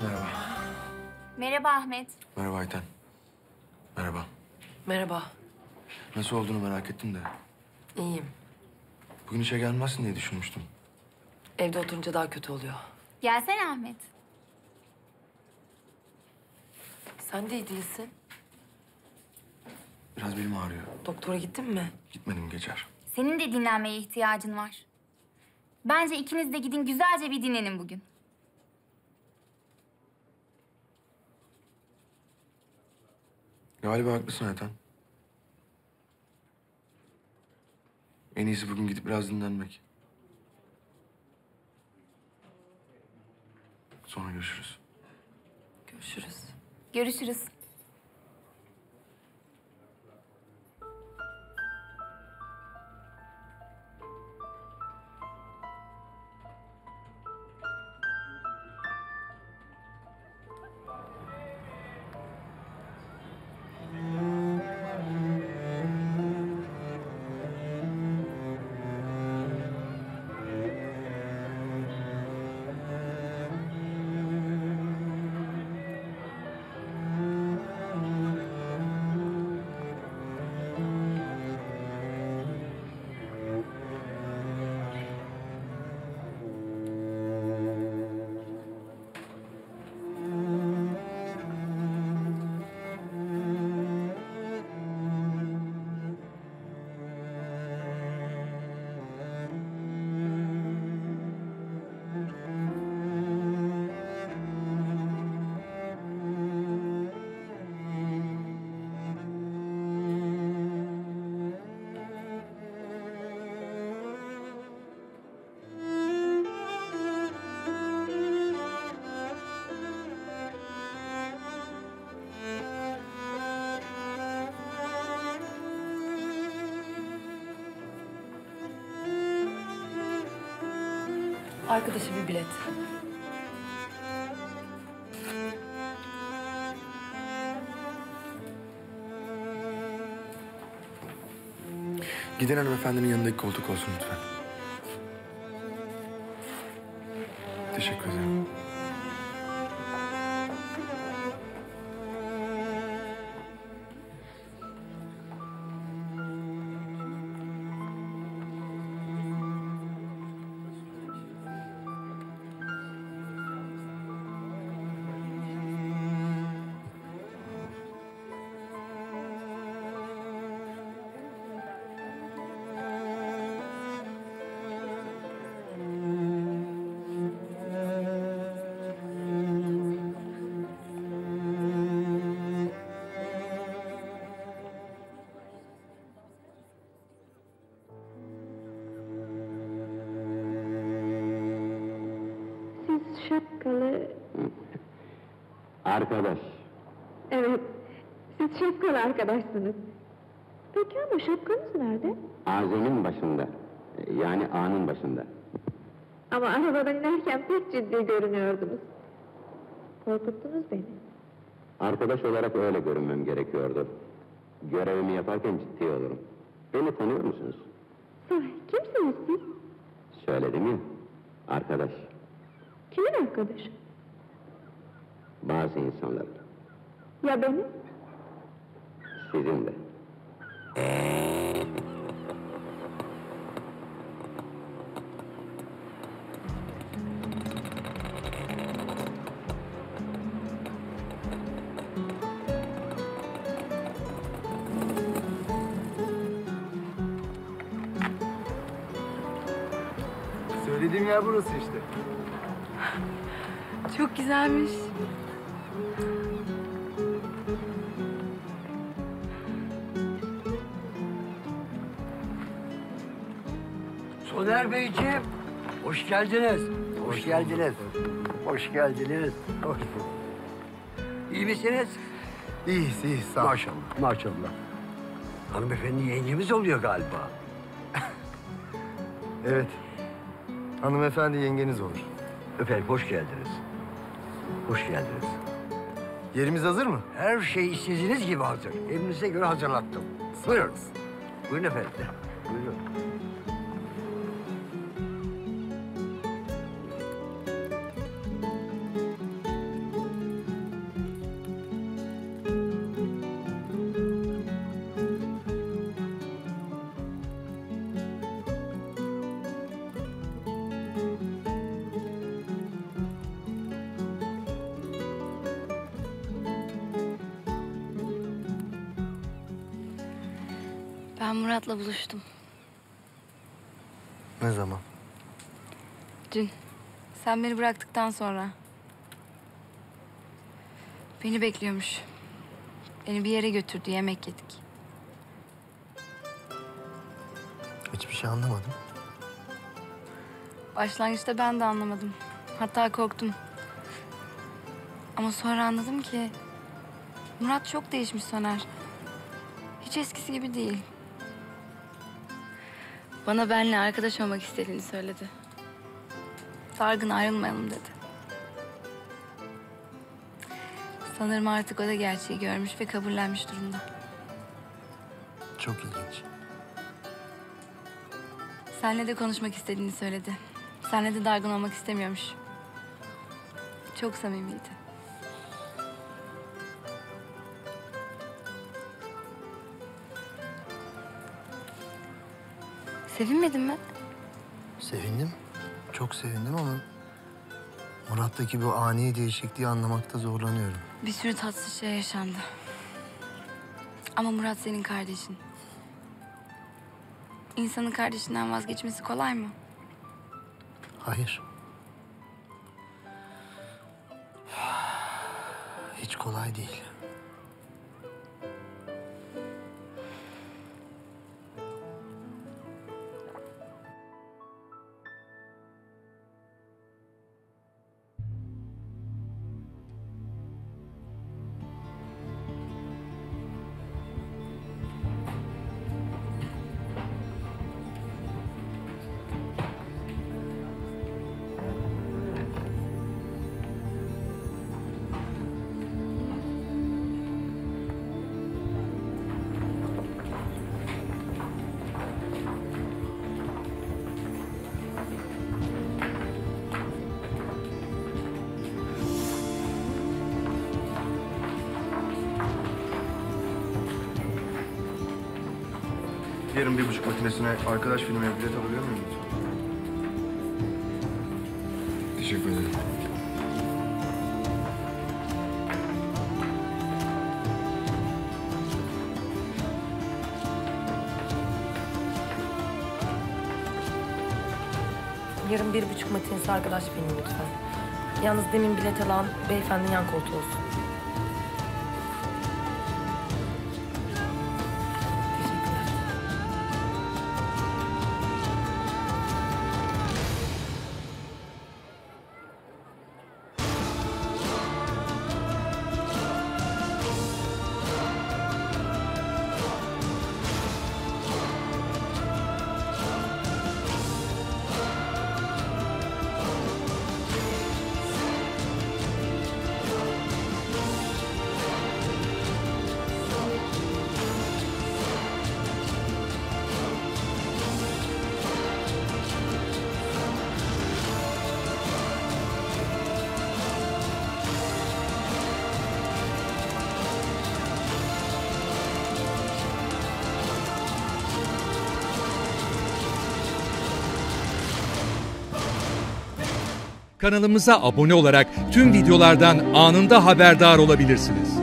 Merhaba. Merhaba Ahmet. Merhaba Ayten. Merhaba. Merhaba. Nasıl olduğunu merak ettim de. İyiyim. Bugün işe gelmezsin diye düşünmüştüm. Evde oturunca daha kötü oluyor. Gelsene Ahmet. Sen de iyi değilsin. Biraz belim ağrıyor. Doktora gittin mi? Gitmedim geçer. Senin de dinlenmeye ihtiyacın var. Bence ikiniz de gidin güzelce bir dinlenin bugün. Galiba haklısın Ayten. En iyisi bugün gidip biraz dinlenmek. Sonra görüşürüz. Görüşürüz. Görüşürüz. Arkadaşa bir bilet. Giden hanımefendinin yanındaki koltuk olsun lütfen. Teşekkür ederim. Şapkalı... Arkadaş. Evet, siz şapkalı arkadaşsınız. Peki ama şapkanız nerede? Ağzının başında. Yani ağının başında. Ama arabadan inerken pek ciddi görünüyordunuz. Korkuttunuz beni. Arkadaş olarak öyle görünmem gerekiyordu. Görevimi yaparken ciddi olurum. Beni tanıyor musunuz? Sahi, kimsiniz siz? Söyledim ya, arkadaş. Kimin arkadaşı? Bazı insanlar. Ya benim? Sizin de. Söylediğim yer burası işte. Çok güzelmiş. Soner Beyciğim, hoş geldiniz. Hoş geldiniz. Hoş geldiniz. Hoş bulduk. İyi misiniz? İyiyiz, iyiyiz. Sağ ol. Maşallah, maşallah. Hanımefendi yengemiz oluyor galiba. Evet. Hanımefendi yengeniz olur. Efendim, hoş geldiniz. Hoş geldiniz. Yerimiz hazır mı? Her şey istediğiniz gibi hazır. Emrinize göre hazırlattım. Buyurun. Buyurun efendim. Buyurun. Ben Murat'la buluştum. Ne zaman? Dün. Sen beni bıraktıktan sonra. Beni bekliyormuş. Beni bir yere götürdü, yemek yedik. Hiçbir şey anlamadım. Başlangıçta ben de anlamadım. Hatta korktum. Ama sonra anladım ki... Murat çok değişmiş Soner. Hiç eskisi gibi değil. Bana benimle arkadaş olmak istediğini söyledi. Dargın ayrılmayalım dedi. Sanırım artık o da gerçeği görmüş ve kabullenmiş durumda. Çok ilginç. Seninle de konuşmak istediğini söyledi. Seninle de dargın olmak istemiyormuş. Çok samimiydi. Sevinmedin mi? Sevindim. Çok sevindim ama... Murat'taki bu ani değişikliği anlamakta zorlanıyorum. Bir sürü tatsız şey yaşandı. Ama Murat senin kardeşin. İnsanın kardeşinden vazgeçmesi kolay mı? Hayır. Hiç kolay değil. Yarın 1.30 matinesine arkadaş filmine bilet alabiliyor muyum? Teşekkür ederim. Yarın 1.30 matinesi arkadaş filmi lütfen. Yalnız demin bilet alan beyefendi yan koltuğu olsun. Teşekkürler. Kanalımıza abone olarak tüm videolardan anında haberdar olabilirsiniz.